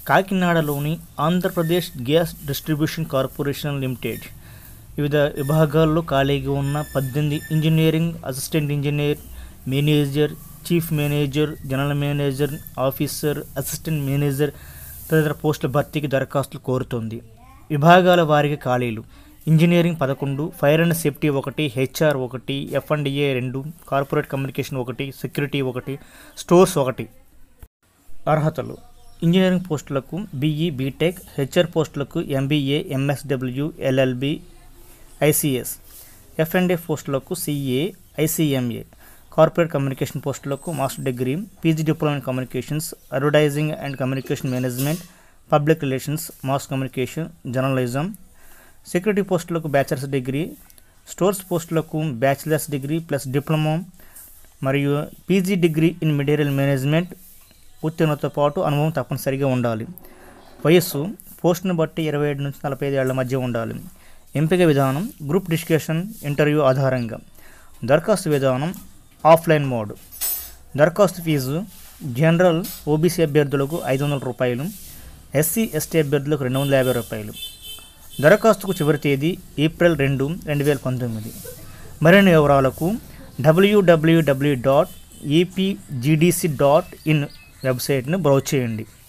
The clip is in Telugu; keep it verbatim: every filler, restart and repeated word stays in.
కాకినాడలోని Andhra Pradesh gas distribution corporation limited వివిధ విభాగాల్లో ఖాళీగా ఉన్న పద్దెనిమిది engineering assistant engineer, manager, chief manager, general manager, officer, assistant manager తదితర పోస్టుల భర్తీకి దరఖాస్తులు కోరుతోంది. విభాగాల వారీగా ఖాళీలు: ఇంజనీరింగ్ పదకొండు, ఫైర్ అండ్ సేఫ్టీ ఒకటి, హెచ్ఆర్ ఒకటి, ఎఫ్ అండ్ ఏ రెండు, కార్పొరేట్ కమ్యూనికేషన్ ఒకటి, సెక్యూరిటీ ఒకటి, స్టోర్స్ ఒకటి. అర్హతలు: ఇంజనీరింగ్ పోస్టులకు బీఈ, బీటెక్, హెచ్ఆర్ పోస్టులకు MBA, MSW, LLB, ICS, F and A పోస్టులకు సిఏ, ఐసీఎంఏ, కార్పొరేట్ కమ్యూనికేషన్ పోస్టులకు master degree, PG diploma in communications, advertising and communication management, public relations, mass communication, journalism. Security పోస్టులకు బ్యాచిలర్స్ డిగ్రీ, స్టోర్స్ పోస్టులకు బ్యాచిలర్స్ డిగ్రీ ప్లస్ డిప్లొమా మరియు PG degree in material management ఉత్తీర్ణతో పాటు అనుభవం తప్పనిసరిగా ఉండాలి. వయస్సు పోస్టును బట్టి ఇరవై ఏడు నుంచి నలభై ఐదు ఏళ్ల మధ్య ఉండాలి. ఎంపిక విధానం గ్రూప్ డిస్కషన్ ఇంటర్వ్యూ ఆధారంగా. దరఖాస్తు విధానం ఆఫ్లైన్ మోడ్. దరఖాస్తు ఫీజు జనరల్ ఓబీసీ అభ్యర్థులకు ఐదు వందల రూపాయలు, ఎస్సీ ఎస్టీ అభ్యర్థులకు రెండు వందల యాభై రూపాయలు. దరఖాస్తుకు చివరి తేదీ ఏప్రిల్ రెండు రెండు వేల పంతొమ్మిది. మరిన్ని వివరాలకు WWW dot APGDC dot in వెబ్సైట్ను బ్రౌజ్ చేయండి.